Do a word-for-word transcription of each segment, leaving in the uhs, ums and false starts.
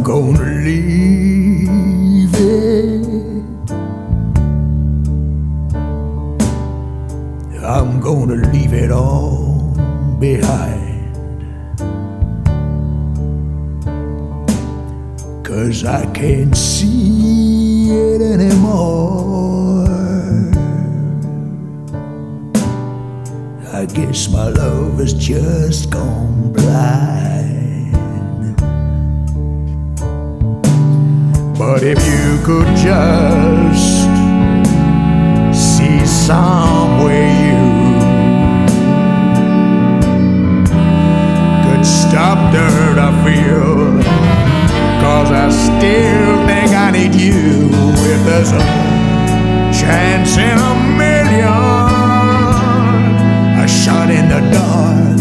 gonna leave it. I'm gonna leave it all behind, 'cause I can't see it anymore. I guess my love has just gone blind. But if you could just see somewhere you could stop the hurt I feel, 'cause I still think I need you. If there's a chance in a million, a shot in the dark,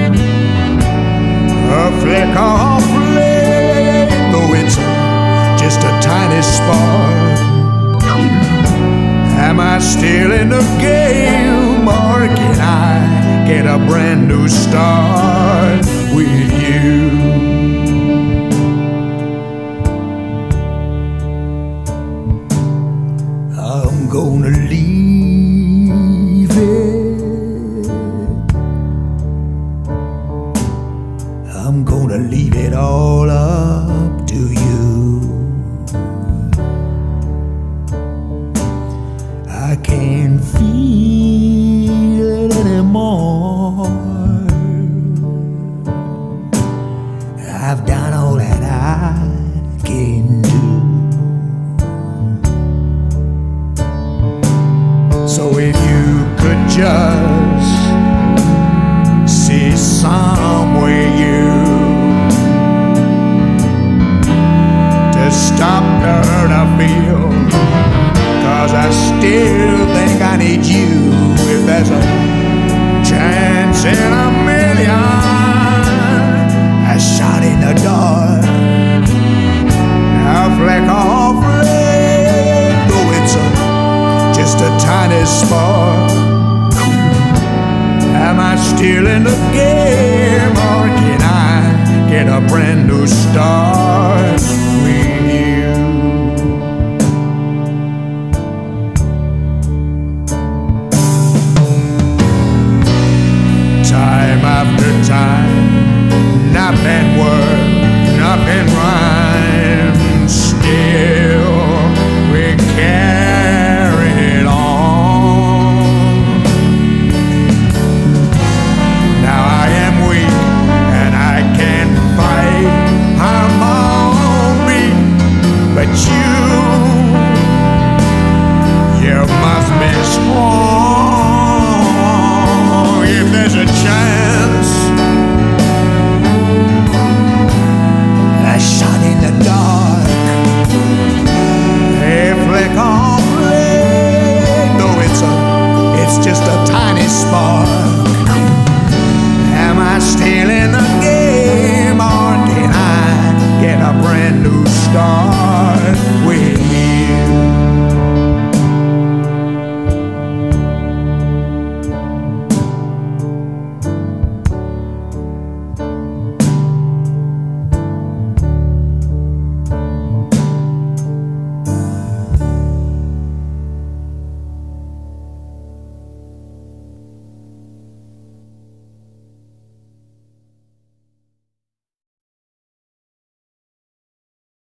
a flicker of flame, though it's just a tiny spark. Am I still in the game, or can I get a brand new start with you? I'm gonna leave it. I'm gonna leave it all up to you. I can't feel it anymore. I've done all that I can do. So if you could just see somewhere you to stop the hurt I feel, 'cause I still think I need you. If there's a chance in a million, a shot in the dark, a flicker of flame, though it's a, just a tiny spark. Am I still in the game, or can I get a brand new start with you? Time after time, nothing works.